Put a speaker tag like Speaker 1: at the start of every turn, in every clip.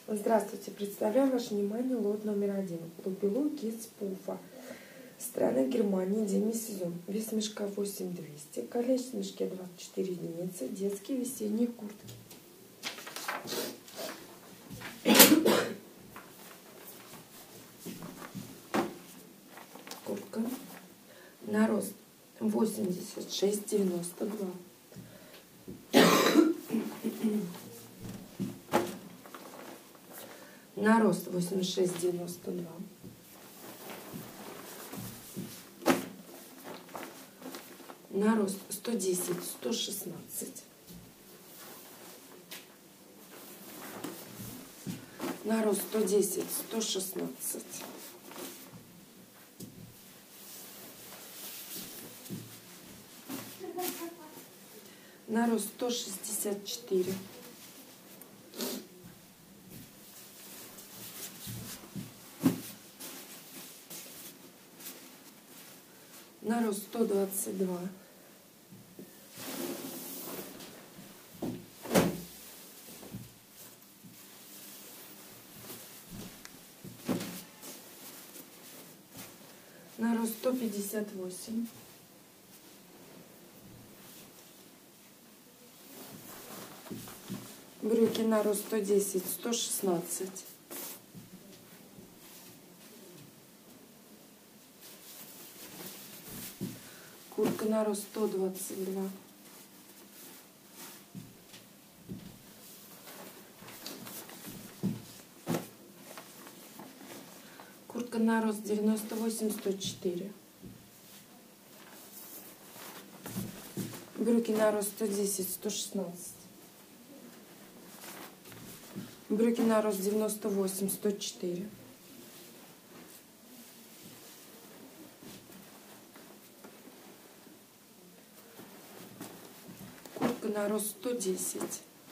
Speaker 1: Здравствуйте, представляю ваше внимание лот номер 1. Лупилу Kids Пуфа. Страна Германия, демисезон. Вес мешка 8200, количество в мешке 24 единицы, детские весенние куртки. Куртка на рост 86-92. На рост 86-92. На рост 110-116. На рост 110-116. На рост 164. На рост 122. На рост 158. Брюки на рост 110-116. Куртка на рост 122. Куртка на рост 98-104. Брюки на рост 110-116. Брюки на рост 98-104. Куртка на рост 110.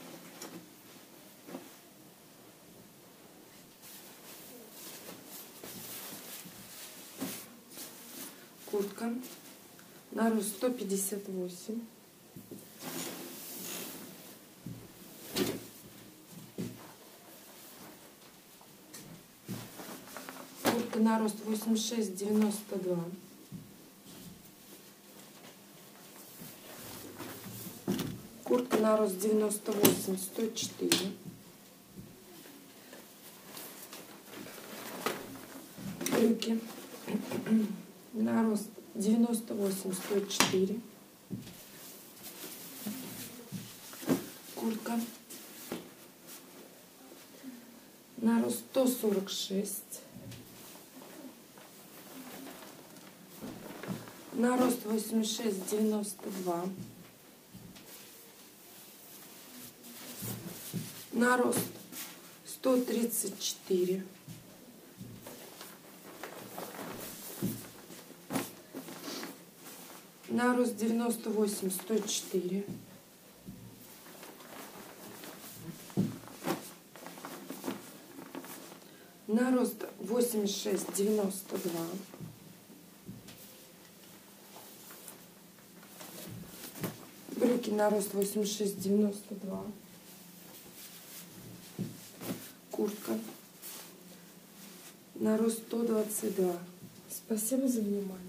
Speaker 1: Куртка на рост 158. Куртка на рост 86-92. Куртка на рост 98-104. Брюки на рост 98-104. Куртка на рост 146. На рост 86-92. На рост 134. На рост 98-104. На рост 86-92. Брюки на рост 86-92. Куртка на рост 122. Спасибо за внимание.